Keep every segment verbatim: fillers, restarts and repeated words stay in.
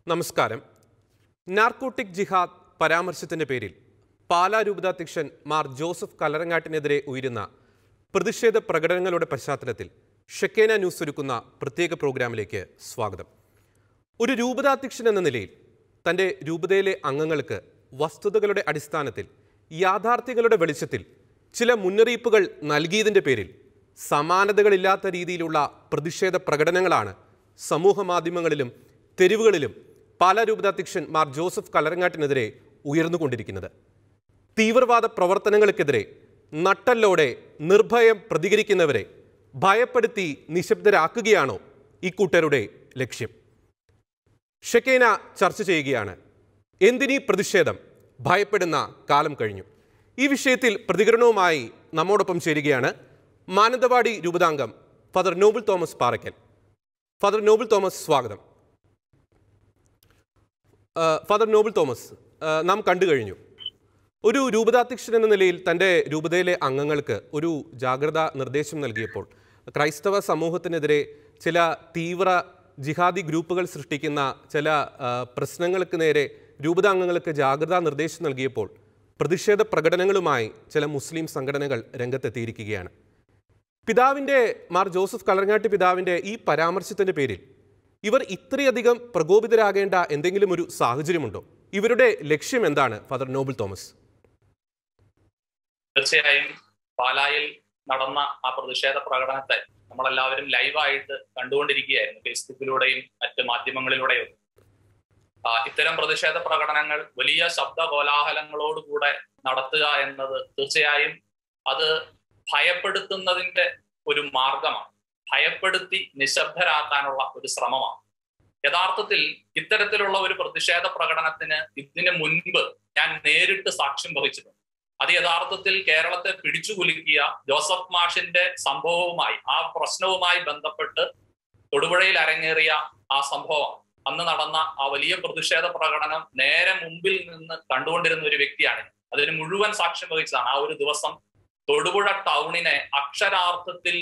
നമസ്കാരം. നാർക്കോട്ടിക് ജിഹാദ് പരാമർശത്തിന്റെ പേരിൽ പാലാ രൂപതാധ്യക്ഷൻ മാർ ജോസഫ് കല്ലറങ്ങാട്ടിനെതിരെ ഉയരുന്ന പ്രതിഷേധ പ്രകടനങ്ങളുടെ പശ്ചാത്തലത്തിൽ ഷെക്കേന ന്യൂസ് ഒരുക്കുന്ന പ്രത്യേക പ്രോഗ്രാമിലേക്ക് സ്വാഗതം. ഒരു രൂപതാധ്യക്ഷൻ എന്ന നിലയിൽ തൻ്റെ രൂപതയിലെ അംഗങ്ങൾക്ക് വസ്തുതകളുടെ അടിസ്ഥാനത്തിൽ യാഥാർത്ഥ്യങ്ങളുടെ വെളിച്ചത്തിൽ ചില മുന്നറിയിപ്പുകൾ നൽകിയതിൻ്റെ പേരിൽ സമാനതകളില്ലാത്ത രീതിയിലുള്ള പ്രതിഷേധ പ്രകടനങ്ങളാണ് സമൂഹ മാധ്യമങ്ങളിലും തെരുവുകളിലും പാലാ രൂപതാധ്യക്ഷൻ മാർ ജോസഫ് കല്ലറങ്ങാട്ടിനെതിരെ ഉയർന്നുകൊണ്ടിരിക്കുന്നത്. തീവ്രവാദ പ്രവർത്തനങ്ങൾക്കെതിരെ നട്ടല്ലോടെ നിർഭയം പ്രതികരിക്കുന്നവരെ ഭയപ്പെടുത്തി നിശബ്ദരാക്കുകയാണോ ഇക്കൂട്ടരുടെ ലക്ഷ്യം? ഷെക്കേന ചർച്ച ചെയ്യുകയാണ്. എന്തിനീ പ്രതിഷേധം? ഭയപ്പെടുന്ന കാലം കഴിഞ്ഞു. ഈ വിഷയത്തിൽ പ്രതികരണവുമായി നമ്മോടൊപ്പം ചേരുകയാണ് മാനന്തവാടി രൂപതാംഗം father Noble Thomas Parakkal. Father Noble Thomas, സ്വാഗതം. ഫാദർ നോബിൾ തോമസ്, നാം കണ്ടു കഴിഞ്ഞു, ഒരു രൂപതാധ്യക്ഷൻ എന്ന നിലയിൽ തൻ്റെ രൂപതയിലെ അംഗങ്ങൾക്ക് ഒരു ജാഗ്രതാ നിർദ്ദേശം നൽകിയപ്പോൾ ക്രൈസ്തവ സമൂഹത്തിനെതിരെ ചില തീവ്ര ജിഹാദി ഗ്രൂപ്പുകൾ സൃഷ്ടിക്കുന്ന ചില പ്രശ്നങ്ങൾക്ക് നേരെ രൂപതാംഗങ്ങൾക്ക് ജാഗ്രതാ നിർദ്ദേശം നൽകിയപ്പോൾ പ്രതിഷേധ പ്രകടനങ്ങളുമായി ചില മുസ്ലിം സംഘടനകൾ രംഗത്തെത്തിയിരിക്കുകയാണ്. പിതാവിൻ്റെ മാർ ജോസഫ് കല്ലറങ്ങാട്ടി പിതാവിൻ്റെ ഈ പരാമർശത്തിൻ്റെ പേരിൽ ഇവർ ഇത്രയധികം പ്രകോപിതരാകേണ്ട എന്തെങ്കിലും ഒരു സാഹചര്യമുണ്ടോ? ഇവരുടെ ലക്ഷ്യം എന്താണ് ഫാദർ നോബിൾ തോമസ്? തീർച്ചയായും പാലായിൽ നടന്ന ആ പ്രതിഷേധ പ്രകടനത്തെ നമ്മളെല്ലാവരും ലൈവായിട്ട് കണ്ടുകൊണ്ടിരിക്കുകയായിരുന്നു, ഫേസ്ബുക്കിലൂടെയും മറ്റ് മാധ്യമങ്ങളിലൂടെയും. ഇത്തരം പ്രതിഷേധ പ്രകടനങ്ങൾ വലിയ ശബ്ദ കോലാഹലങ്ങളോടുകൂടെ നടത്തുക എന്നത് തീർച്ചയായും അത് ഭയപ്പെടുത്തുന്നതിന്റെ ഒരു മാർഗമാണ്, ഭയപ്പെടുത്തി നിശബ്ദരാക്കാനുള്ള ഒരു ശ്രമമാണ്. യഥാർത്ഥത്തിൽ ഇത്തരത്തിലുള്ള ഒരു പ്രതിഷേധ പ്രകടനത്തിന് ഇതിന് മുൻപ് ഞാൻ നേരിട്ട് സാക്ഷ്യം വഹിച്ചിട്ടുണ്ട്. അത് യഥാർത്ഥത്തിൽ കേരളത്തെ പിടിച്ചുകുലുക്കിയ ജോസഫ് മാഷിന്റെ സംഭവവുമായി, ആ പ്രശ്നവുമായി ബന്ധപ്പെട്ട് തൊടുപുഴയിൽ അരങ്ങേറിയ ആ സംഭവം, അന്ന് നടന്ന ആ വലിയ പ്രതിഷേധ പ്രകടനം നേരെ മുമ്പിൽ നിന്ന് കണ്ടുകൊണ്ടിരുന്ന ഒരു വ്യക്തിയാണ്. അതിന് മുഴുവൻ സാക്ഷ്യം വഹിച്ചതാണ്. ആ ഒരു ദിവസം തൊടുപുഴ ടൗണിനെ അക്ഷരാർത്ഥത്തിൽ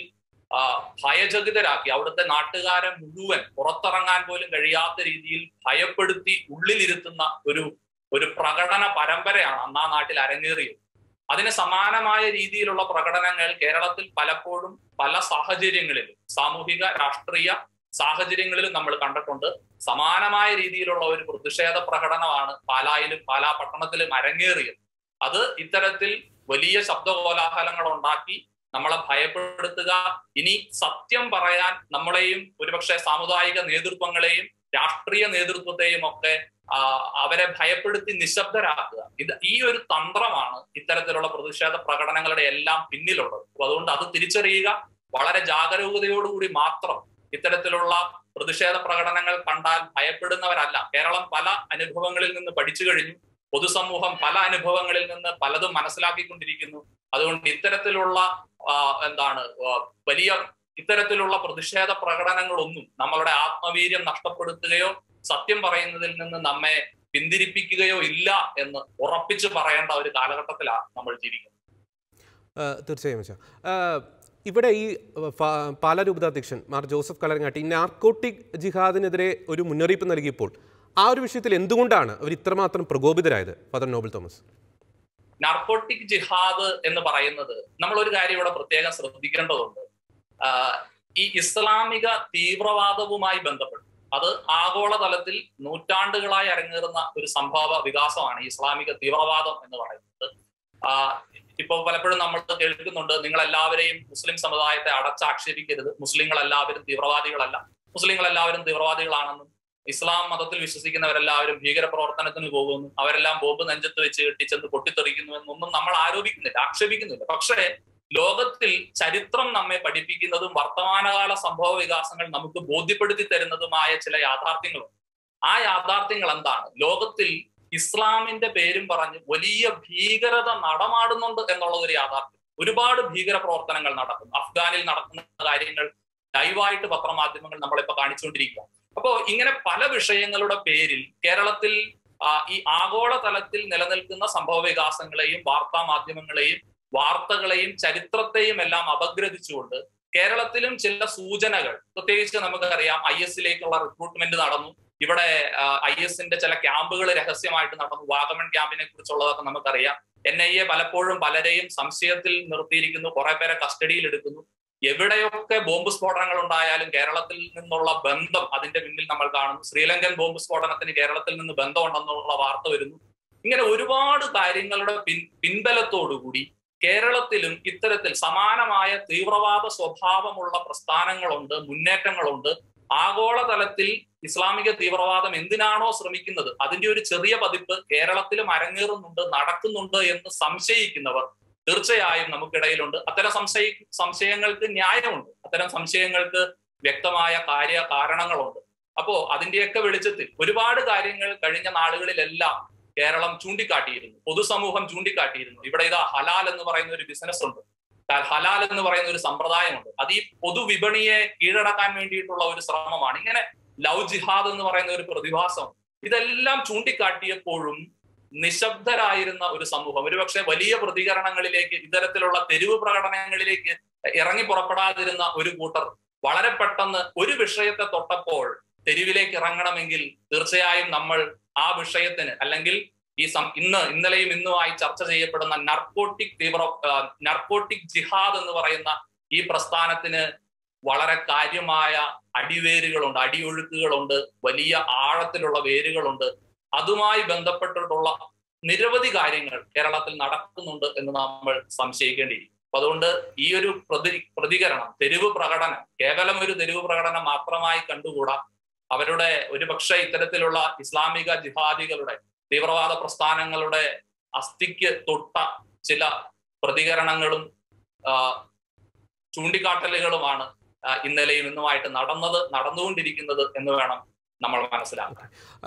ഭയചകിതരാക്കി, അവിടുത്തെ നാട്ടുകാരെ മുഴുവൻ പുറത്തിറങ്ങാൻ പോലും കഴിയാത്ത രീതിയിൽ ഭയപ്പെടുത്തി ഉള്ളിലിരുത്തുന്ന ഒരു ഒരു പ്രകടന പരമ്പരയാണ് അന്ന് ആ നാട്ടിൽ അരങ്ങേറിയത്. അതിന് സമാനമായ രീതിയിലുള്ള പ്രകടനങ്ങൾ കേരളത്തിൽ പലപ്പോഴും പല സാഹചര്യങ്ങളിലും, സാമൂഹിക രാഷ്ട്രീയ സാഹചര്യങ്ങളിലും നമ്മൾ കണ്ടിട്ടുണ്ട്. സമാനമായ രീതിയിലുള്ള ഒരു പ്രതിഷേധ പ്രകടനമാണ് പാലായിലും പാലാ പട്ടണത്തിലും അരങ്ങേറിയത്. അത് ഇത്തരത്തിൽ വലിയ ശബ്ദകോലാഹലങ്ങൾ ഉണ്ടാക്കി നമ്മളെ ഭയപ്പെടുത്തുക, ഇനി സത്യം പറയാൻ നമ്മളെയും ഒരുപക്ഷെ സാമുദായിക നേതൃത്വങ്ങളെയും രാഷ്ട്രീയ നേതൃത്വത്തെയും ഒക്കെ അവരെ ഭയപ്പെടുത്തി നിശബ്ദരാക്കുക, ഇത് ഈ ഒരു തന്ത്രമാണ് ഇത്തരത്തിലുള്ള പ്രതിഷേധ പ്രകടനങ്ങളുടെ എല്ലാം പിന്നിലുള്ളത്. അപ്പൊ അതുകൊണ്ട് അത് തിരിച്ചറിയുക, വളരെ ജാഗരൂകതയോടുകൂടി മാത്രം ഇത്തരത്തിലുള്ള പ്രതിഷേധ പ്രകടനങ്ങൾ കണ്ടാൽ ഭയപ്പെടുന്നവരല്ല. കേരളം പല അനുഭവങ്ങളിൽ നിന്ന് പഠിച്ചു കഴിഞ്ഞു, പൊതുസമൂഹം പല അനുഭവങ്ങളിൽ നിന്ന് പലതും മനസ്സിലാക്കിക്കൊണ്ടിരിക്കുന്നു. അതുകൊണ്ട് ഇത്തരത്തിലുള്ള എന്താണ് വലിയ ഇത്തരത്തിലുള്ള പ്രതിഷേധ പ്രകടനങ്ങളൊന്നും നമ്മളുടെ ആത്മവീര്യം നഷ്ടപ്പെടുത്തുകയോ സത്യം പറയുന്നതിൽ നിന്ന് നമ്മെ പിന്തിരിപ്പിക്കുകയോ ഇല്ല എന്ന് ഉറപ്പിച്ച് പറയേണ്ട ഒരു കാലഘട്ടത്തിലാണ് നമ്മൾ ജീവിക്കുന്നത്. തീർച്ചയായും ഇവിടെ ഈ പാലാ രൂപതാധ്യക്ഷൻ മാർ ജോസഫ് കല്ലറങ്ങാട്ടി നാർക്കോട്ടിക് ജിഹാദിനെതിരെ ഒരു മുന്നറിയിപ്പ് നൽകിയപ്പോൾ ആ ഒരു വിഷയത്തിൽ എന്തുകൊണ്ടാണ് അവർ ഇത്രമാത്രം പ്രകോപിതരായത് ഫാദർ നോബിൾ തോമസ്? നാർക്കോട്ടിക് ജിഹാദ് എന്ന് പറയുന്നത് നമ്മൾ ഒരു കാര്യം ഇവിടെ പ്രത്യേകം ശ്രദ്ധിക്കേണ്ടതുണ്ട്. ഈ ഇസ്ലാമിക തീവ്രവാദവുമായി ബന്ധപ്പെട്ട് അത് ആഗോളതലത്തിൽ നൂറ്റാണ്ടുകളായി അരങ്ങേറുന്ന ഒരു സംഭവ വികാസമാണ് ഇസ്ലാമിക തീവ്രവാദം എന്ന് പറയുന്നത്. ഇപ്പൊ പലപ്പോഴും നമ്മൾ കേൾക്കുന്നുണ്ട്, നിങ്ങൾ എല്ലാവരെയും മുസ്ലിം സമുദായത്തെ അടച്ചാക്ഷേപിക്കരുത്, മുസ്ലിങ്ങൾ എല്ലാവരും തീവ്രവാദികളല്ല, മുസ്ലിങ്ങൾ എല്ലാവരും തീവ്രവാദികളാണെന്നും ഇസ്ലാം മതത്തിൽ വിശ്വസിക്കുന്നവരെല്ലാവരും ഭീകരപ്രവർത്തനത്തിന് പോകുന്നു, അവരെല്ലാം ബോംബ് നെഞ്ചത്ത് വെച്ച് കെട്ടിച്ചെന്ന് പൊട്ടിത്തെറിക്കുന്നു എന്നൊന്നും നമ്മൾ ആരോപിക്കുന്നില്ല, ആക്ഷേപിക്കുന്നില്ല. പക്ഷേ ലോകത്തിൽ ചരിത്രം നമ്മെ പഠിപ്പിക്കുന്നതും വർത്തമാനകാല സംഭവ വികാസങ്ങൾ നമുക്ക് ബോധ്യപ്പെടുത്തി തരുന്നതുമായ ചില യാഥാർത്ഥ്യങ്ങളുണ്ട്. ആ യാഥാർത്ഥ്യങ്ങൾ എന്താണ്? ലോകത്തിൽ ഇസ്ലാമിന്റെ പേരും പറഞ്ഞ് വലിയ ഭീകരത നടമാടുന്നുണ്ട് എന്നുള്ളത് ഒരു യാഥാർത്ഥ്യം. ഒരുപാട് ഭീകര പ്രവർത്തനങ്ങൾ നടക്കുന്നു. അഫ്ഗാനിൽ നടക്കുന്ന കാര്യങ്ങൾ ലൈവായിട്ട് പത്രമാധ്യമങ്ങൾ നമ്മളിപ്പോ കാണിച്ചുകൊണ്ടിരിക്കുക. അപ്പോ ഇങ്ങനെ പല വിഷയങ്ങളുടെ പേരിൽ കേരളത്തിൽ ഈ ആഗോള തലത്തിൽ നിലനിൽക്കുന്ന സംഭവ വികാസങ്ങളെയും വാർത്താ മാധ്യമങ്ങളെയും വാർത്തകളെയും ചരിത്രത്തെയും എല്ലാം അപഗ്രഥിച്ചുകൊണ്ട് കേരളത്തിലും ചില സൂചനകൾ, പ്രത്യേകിച്ച് നമുക്കറിയാം ഐ എസിലേക്കുള്ള റിക്രൂട്ട്മെന്റ് നടന്നു. ഇവിടെ ഐ എസിന്റെ ചില ക്യാമ്പുകൾ രഹസ്യമായിട്ട് നടന്നു. വാഗമൺ ക്യാമ്പിനെ കുറിച്ചുള്ളതൊക്കെ നമുക്കറിയാം. എൻ ഐ എ പലപ്പോഴും പലരെയും സംശയത്തിൽ നിർത്തിയിരിക്കുന്നു, കുറെ പേരെ കസ്റ്റഡിയിൽ എടുക്കുന്നു. എവിടെയൊക്കെ ബോംബ് സ്ഫോടനങ്ങൾ ഉണ്ടായാലും കേരളത്തിൽ നിന്നുള്ള ബന്ധം അതിന്റെ പിന്നിൽ നമ്മൾ കാണുന്നു. ശ്രീലങ്കൻ ബോംബ് സ്ഫോടനത്തിന് കേരളത്തിൽ നിന്ന് ബന്ധമുണ്ടെന്നുള്ള വാർത്ത വരുന്നു. ഇങ്ങനെ ഒരുപാട് കാര്യങ്ങളുടെ പിൻ പിൻബലത്തോടുകൂടി കേരളത്തിലും ഇത്തരത്തിൽ സമാനമായ തീവ്രവാദ സ്വഭാവമുള്ള പ്രസ്ഥാനങ്ങളുണ്ട്, മുന്നേറ്റങ്ങളുണ്ട്. ആഗോളതലത്തിൽ ഇസ്ലാമിക തീവ്രവാദം എന്തിനാണോ ശ്രമിക്കുന്നത് അതിന്റെ ഒരു ചെറിയ പതിപ്പ് കേരളത്തിലും അരങ്ങേറുന്നുണ്ട്, നടക്കുന്നുണ്ട് എന്ന് സംശയിക്കുന്നവർ തീർച്ചയായും നമുക്കിടയിലുണ്ട്. അത്തരം സംശയ സംശയങ്ങൾക്ക് ന്യായമുണ്ട്, അത്തരം സംശയങ്ങൾക്ക് വ്യക്തമായ കാര്യ കാരണങ്ങളുണ്ട്. അപ്പോ അതിന്റെയൊക്കെ വെളിച്ചത്തിൽ ഒരുപാട് കാര്യങ്ങൾ കഴിഞ്ഞ നാളുകളിലെല്ലാം കേരളം ചൂണ്ടിക്കാട്ടിയിരുന്നു, പൊതുസമൂഹം ചൂണ്ടിക്കാട്ടിയിരുന്നു. ഇവിടെ ഇതാ ഹലാൽ എന്ന് പറയുന്ന ഒരു ബിസിനസ് ഉണ്ട്, ഹലാൽ എന്ന് പറയുന്ന ഒരു സമ്പ്രദായമുണ്ട്. അത് ഈ പൊതുവിപണിയെ കീഴടക്കാൻ വേണ്ടിയിട്ടുള്ള ഒരു ശ്രമമാണ്. ഇങ്ങനെ ലവ് ജിഹാദ് എന്ന് പറയുന്ന ഒരു പ്രതിഭാസം, ഇതെല്ലാം ചൂണ്ടിക്കാട്ടിയപ്പോഴും നിശബ്ദരായിരുന്ന ഒരു സമൂഹം, ഒരുപക്ഷെ വലിയ പ്രതികരണങ്ങളിലേക്ക്, ഇത്തരത്തിലുള്ള തെരുവ് പ്രകടനങ്ങളിലേക്ക് ഇറങ്ങി പുറപ്പെടാതിരുന്ന ഒരു കൂട്ടർ വളരെ പെട്ടെന്ന് ഒരു വിഷയത്തെ തൊട്ടപ്പോൾ തെരുവിലേക്ക് ഇറങ്ങണമെങ്കിൽ തീർച്ചയായും നമ്മൾ ആ വിഷയത്തിന്, അല്ലെങ്കിൽ ഈ ഇന്ന് ഇന്നലെയും ഇന്നുമായി ചർച്ച ചെയ്യപ്പെടുന്ന നർക്കോട്ടിക് തീവ്ര നർക്കോട്ടിക് ജിഹാദ് എന്ന് പറയുന്ന ഈ പ്രസ്ഥാനത്തിന് വളരെ കാര്യമായ അടിവേരുകളുണ്ട്, അടിയൊഴുക്കുകളുണ്ട്, വലിയ ആഴത്തിലുള്ള വേരുകളുണ്ട്. അതുമായി ബന്ധപ്പെട്ടിട്ടുള്ള നിരവധി കാര്യങ്ങൾ കേരളത്തിൽ നടക്കുന്നുണ്ട് എന്ന് നമ്മൾ സംശയിക്കേണ്ടിയിരിക്കും. അപ്പൊ അതുകൊണ്ട് ഈ ഒരു പ്രതി പ്രതികരണം തെരുവ് പ്രകടനം കേവലം ഒരു തെരുവ് പ്രകടനം മാത്രമായി കണ്ടുകൂടാ. അവരുടെ ഒരുപക്ഷെ ഇത്തരത്തിലുള്ള ഇസ്ലാമിക ജിഹാദികളുടെ തീവ്രവാദ പ്രസ്ഥാനങ്ങളുടെ അസ്ഥിക്ക് തൊട്ട ചില പ്രതികരണങ്ങളും ചൂണ്ടിക്കാട്ടലുകളുമാണ് ഇന്നലെയും ഇന്നുമായിട്ട് നടന്നത്, നടന്നുകൊണ്ടിരിക്കുന്നത് എന്ന് വേണം നമ്മൾ മനസ്സിലാക്കാൻ.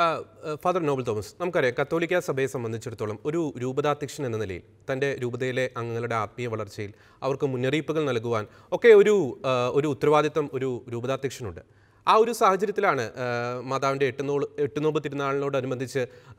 ഫാദർ നോബൽ തോമസ്, നമുക്കറിയാം കത്തോലിക്ക സഭയെ സംബന്ധിച്ചിടത്തോളം ഒരു രൂപതാധ്യക്ഷൻ എന്ന നിലയിൽ തൻ്റെ രൂപതയിലെ അംഗങ്ങളുടെ ആത്മീയ വളർച്ചയിൽ അവർക്ക് മുന്നറിയിപ്പുകൾ നൽകുവാൻ ഒക്കെ ഒരു ഒരു ഉത്തരവാദിത്വം ഒരു രൂപതാധ്യക്ഷനുണ്ട്. ആ ഒരു സാഹചര്യത്തിലാണ് മാതാവിൻ്റെ എട്ടുനോള് എട്ടുനോമ്പ് തിരുനാളിനോടനുബന്ധിച്ച്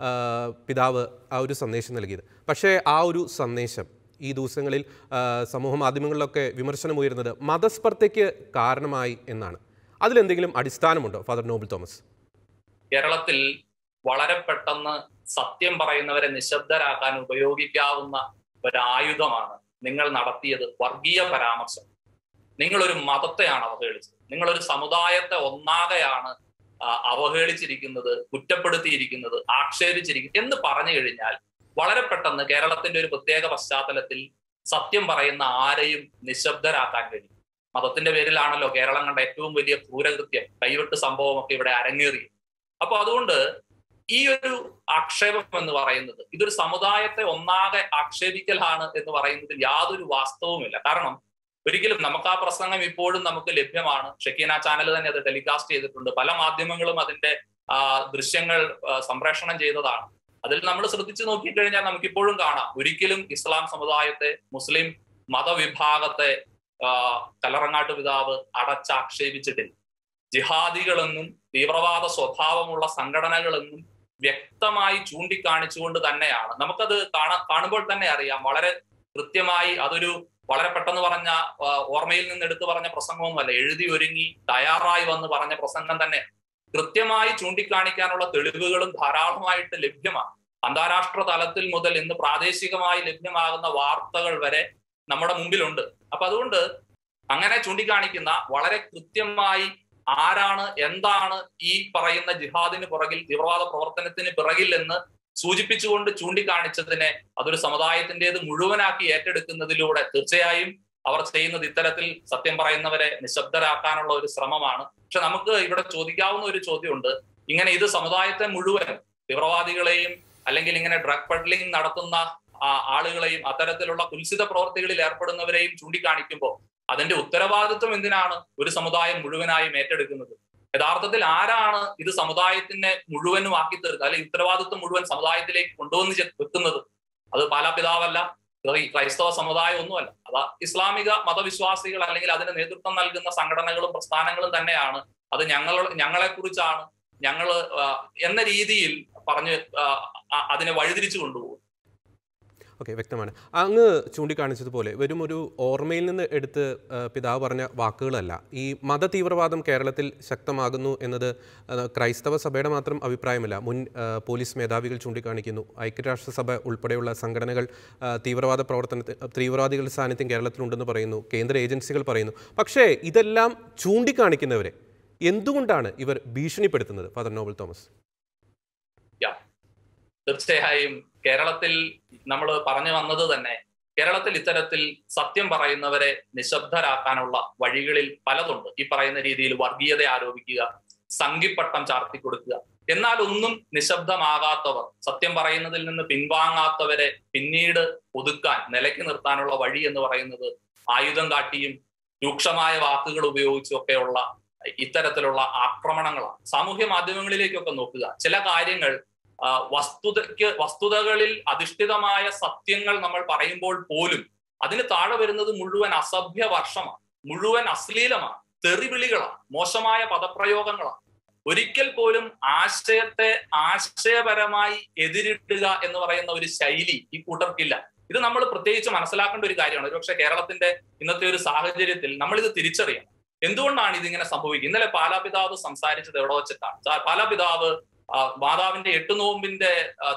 പിതാവ് ആ ഒരു സന്ദേശം നൽകിയത്. പക്ഷേ ആ ഒരു സന്ദേശം ഈ ദിവസങ്ങളിൽ സമൂഹ മാധ്യമങ്ങളിലൊക്കെ വിമർശനമുയരുന്നത് മതസ്പർദ്ധയ്ക്ക് കാരണമായി എന്നാണ്. അതിലെന്തെങ്കിലും അടിസ്ഥാനമുണ്ടോ ഫാദർ നോബൽ തോമസ്? കേരളത്തിൽ വളരെ പെട്ടെന്ന് സത്യം പറയുന്നവരെ നിശബ്ദരാക്കാൻ ഉപയോഗിക്കാവുന്ന ഒരായുധമാണ് നിങ്ങൾ നടത്തിയത് വർഗീയ പരാമർശം. നിങ്ങളൊരു മതത്തെയാണ് അവഹേളിച്ചത്, നിങ്ങളൊരു സമുദായത്തെ ഒന്നാകെയാണ് അവഹേളിച്ചിരിക്കുന്നത്, കുറ്റപ്പെടുത്തിയിരിക്കുന്നത്, ആക്ഷേപിച്ചിരിക്കുന്നത് എന്ന് പറഞ്ഞു കഴിഞ്ഞാൽ വളരെ പെട്ടെന്ന് കേരളത്തിന്റെ ഒരു പ്രത്യേക പശ്ചാത്തലത്തിൽ സത്യം പറയുന്ന ആരെയും നിശബ്ദരാക്കാൻ കഴിയും. മതത്തിന്റെ പേരിലാണല്ലോ കേരളം കണ്ട ഏറ്റവും വലിയ ക്രൂരകൃത്യം, കൈവെട്ട് സംഭവമൊക്കെ ഇവിടെ അരങ്ങേറി. അപ്പൊ അതുകൊണ്ട് ഈ ഒരു ആക്ഷേപം എന്ന് പറയുന്നത് ഇതൊരു സമുദായത്തെ ഒന്നാകെ ആക്ഷേപിക്കലാണ് എന്ന് പറയുന്നതിൽ യാതൊരു വാസ്തവുമില്ല. കാരണം ഒരിക്കലും നമുക്ക് ആ പ്രസംഗം ഇപ്പോഴും നമുക്ക് ലഭ്യമാണ്. ഷെക്കീന ചാനൽ തന്നെ അത് ടെലികാസ്റ്റ് ചെയ്തിട്ടുണ്ട്, പല മാധ്യമങ്ങളും അതിന്റെ ആ ദൃശ്യങ്ങൾ സംപ്രേഷണം ചെയ്തതാണ്. അതിൽ നമ്മൾ ശ്രദ്ധിച്ചു നോക്കിക്കഴിഞ്ഞാൽ നമുക്കിപ്പോഴും കാണാം, ഒരിക്കലും ഇസ്ലാം സമുദായത്തെ, മുസ്ലിം മതവിഭാഗത്തെ കല്ലറങ്ങാട്ട് പിതാവ് അടച്ചാക്ഷേപിച്ചിട്ടില്ല. ജിഹാദികളെന്നും തീവ്രവാദ സ്വഭാവമുള്ള സംഘടനകളെന്നും വ്യക്തമായി ചൂണ്ടിക്കാണിച്ചുകൊണ്ട് തന്നെയാണ് നമുക്കത് കാണാ കാണുമ്പോൾ തന്നെ അറിയാം. വളരെ കൃത്യമായി അതൊരു വളരെ പെട്ടെന്ന് പറഞ്ഞ, ഓർമ്മയിൽ നിന്ന് എടുത്തു പറഞ്ഞ പ്രസംഗമൊന്നുമല്ല, എഴുതി ഒരുങ്ങി തയ്യാറായി വന്ന് പറഞ്ഞ പ്രസംഗം തന്നെ. കൃത്യമായി ചൂണ്ടിക്കാണിക്കാനുള്ള തെളിവുകളും ധാരാളമായിട്ട് ലഭ്യമാണ്. അന്താരാഷ്ട്ര തലത്തിൽ മുതൽ ഇന്ന് പ്രാദേശികമായി ലഭ്യമാകുന്ന വാർത്തകൾ വരെ നമ്മുടെ മുമ്പിലുണ്ട്. അപ്പൊ അതുകൊണ്ട് അങ്ങനെ ചൂണ്ടിക്കാണിക്കുന്ന വളരെ കൃത്യമായി ആരാണ്, എന്താണ് ഈ പറയുന്ന ജിഹാദിന് പുറകിൽ, തീവ്രവാദ പ്രവർത്തനത്തിന് പിറകിൽ എന്ന് സൂചിപ്പിച്ചുകൊണ്ട് ചൂണ്ടിക്കാണിച്ചതിനെ അതൊരു സമുദായത്തിൻ്റെത് മുഴുവനാക്കി ഏറ്റെടുക്കുന്നതിലൂടെ തീർച്ചയായും അവർ ചെയ്യുന്നത് ഇത്തരത്തിൽ സത്യം പറയുന്നവരെ നിശബ്ദരാക്കാനുള്ള ഒരു ശ്രമമാണ്. പക്ഷെ നമുക്ക് ഇവിടെ ചോദിക്കാവുന്ന ഒരു ചോദ്യമുണ്ട്. ഇങ്ങനെ ഇത് സമുദായത്തെ മുഴുവൻ, തീവ്രവാദികളെയും അല്ലെങ്കിൽ ഇങ്ങനെ ഡ്രഗ് പെഡ്ലിംഗ് നടത്തുന്ന ആളുകളെയും അത്തരത്തിലുള്ള കുൽസിത പ്രവർത്തികളിൽ ഏർപ്പെടുന്നവരെയും ചൂണ്ടിക്കാണിക്കുമ്പോൾ അതിന്റെ ഉത്തരവാദിത്വം എന്തിനാണ് ഒരു സമുദായം മുഴുവനായും ഏറ്റെടുക്കുന്നത്? യഥാർത്ഥത്തിൽ ആരാണ് ഇത് സമുദായത്തിനെ മുഴുവനും ആക്കി തീർക്കുക, അല്ലെങ്കിൽ ഉത്തരവാദിത്വം മുഴുവൻ സമുദായത്തിലേക്ക് കൊണ്ടുവന്ന് വെക്കുന്നത്? അത് പാലാ പിതാവല്ല, ക്രൈസ്തവ സമുദായം ഒന്നുമല്ല, അതാ ഇസ്ലാമിക മതവിശ്വാസികൾ അല്ലെങ്കിൽ അതിന് നേതൃത്വം നൽകുന്ന സംഘടനകളും പ്രസ്ഥാനങ്ങളും തന്നെയാണ്. അത് ഞങ്ങൾ ഞങ്ങളെ കുറിച്ചാണ്, ഞങ്ങള് എന്ന രീതിയിൽ പറഞ്ഞ് അതിനെ വഴിതിരിച്ചു കൊണ്ടുപോകും. ഓക്കെ, വ്യക്തമാണ്. അങ്ങ് ചൂണ്ടിക്കാണിച്ചതുപോലെ വെറും ഒരു ഓർമ്മയിൽ നിന്ന് എടുത്ത് പിതാവ് പറഞ്ഞ വാക്കുകളല്ല. ഈ മത തീവ്രവാദം കേരളത്തിൽ ശക്തമാകുന്നു എന്നത് ക്രൈസ്തവ സഭയുടെ മാത്രം അഭിപ്രായമല്ല. മുൻ പോലീസ് മേധാവികൾ ചൂണ്ടിക്കാണിക്കുന്നു. ഐക്യരാഷ്ട്രസഭ ഉൾപ്പെടെയുള്ള സംഘടനകൾ തീവ്രവാദ പ്രവർത്തനത്തിൽ തീവ്രവാദികളുടെ സാന്നിധ്യം കേരളത്തിലുണ്ടെന്ന് പറയുന്നു. കേന്ദ്ര ഏജൻസികൾ പറയുന്നു. പക്ഷേ ഇതെല്ലാം ചൂണ്ടിക്കാണിക്കുന്നവരെ എന്തുകൊണ്ടാണ് ഇവർ ഭീഷണിപ്പെടുത്തുന്നത്? Father Nobel Thomas. തീർച്ചയായും കേരളത്തിൽ നമ്മൾ പറഞ്ഞു വന്നത് തന്നെ കേരളത്തിൽ ഇത്തരത്തിൽ സത്യം പറയുന്നവരെ നിശബ്ദരാക്കാനുള്ള വഴികളിൽ പലതുണ്ട്. ഈ പറയുന്ന രീതിയിൽ വർഗീയത ആരോപിക്കുക, സംഘിപ്പട്ടം ചാർത്തി കൊടുക്കുക. എന്നാൽ ഒന്നും നിശബ്ദമാകാത്തവർ, സത്യം പറയുന്നതിൽ നിന്ന് പിൻവാങ്ങാത്തവരെ പിന്നീട് ഒതുക്കാൻ, നിലയ്ക്ക് നിർത്താനുള്ള വഴി എന്ന് പറയുന്നത് ആയുധം കാട്ടിയും രൂക്ഷമായ വാക്കുകൾ ഉപയോഗിച്ചും ഒക്കെയുള്ള ഇത്തരത്തിലുള്ള ആക്രമണങ്ങളാണ്. സാമൂഹ്യ മാധ്യമങ്ങളിലേക്കൊക്കെ നോക്കുക. ചില കാര്യങ്ങൾ വസ്തുതയ്ക്ക് വസ്തുതകളിൽ അധിഷ്ഠിതമായ സത്യങ്ങൾ നമ്മൾ പറയുമ്പോൾ പോലും അതിന് താഴെ വരുന്നത് മുഴുവൻ അസഭ്യ വർഷമാണ്, മുഴുവൻ അശ്ലീലമാണ്, തെറിവിളികളാണ്, മോശമായ പദപ്രയോഗങ്ങളാണ്. ഒരിക്കൽ പോലും ആശയത്തെ ആശയപരമായി എതിരിടുക എന്ന് പറയുന്ന ഒരു ശൈലി ഈ കൂട്ടർക്കില്ല. ഇത് നമ്മൾ പ്രത്യേകിച്ച് മനസ്സിലാക്കേണ്ട ഒരു കാര്യമാണ്. ഒരുപക്ഷെ കേരളത്തിന്റെ ഇന്നത്തെ ഒരു സാഹചര്യത്തിൽ നമ്മൾ ഇത് തിരിച്ചറിയണം. എന്തുകൊണ്ടാണ് ഇതിങ്ങനെ സംഭവിക്കുന്നത്? ഇന്നലെ പാലാപിതാവ് സംസാരിച്ചത് എവിടെ വെച്ചിട്ടാണ്? പാലാപിതാവ് മാതാവിന്റെ എട്ട് നോമ്പിന്റെ